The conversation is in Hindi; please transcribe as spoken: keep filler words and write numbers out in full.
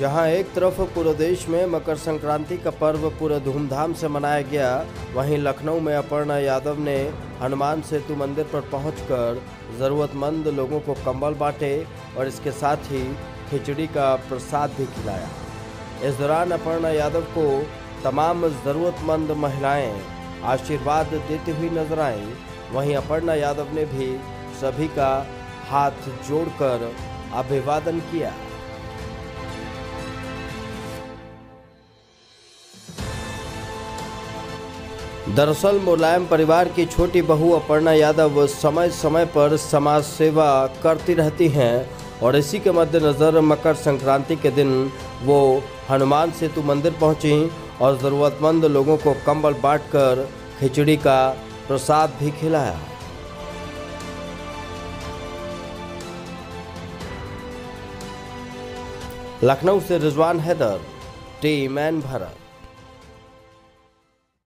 जहां एक तरफ पूरे देश में मकर संक्रांति का पर्व पूरे धूमधाम से मनाया गया, वहीं लखनऊ में अपर्णा यादव ने हनुमान सेतु मंदिर पर पहुंचकर ज़रूरतमंद लोगों को कंबल बांटे और इसके साथ ही खिचड़ी का प्रसाद भी खिलाया। इस दौरान अपर्णा यादव को तमाम ज़रूरतमंद महिलाएं आशीर्वाद देती हुई नजर आईं। वहीं अपर्णा यादव ने भी सभी का हाथ जोड़कर अभिवादन किया। दरअसल मुलायम परिवार की छोटी बहू अपर्णा यादव समय समय पर समाज सेवा करती रहती हैं और इसी के मद्देनज़र मकर संक्रांति के दिन वो हनुमान सेतु मंदिर पहुंची और ज़रूरतमंद लोगों को कंबल बांटकर खिचड़ी का प्रसाद भी खिलाया। लखनऊ से रिजवान हैदर, टीम एन भारत।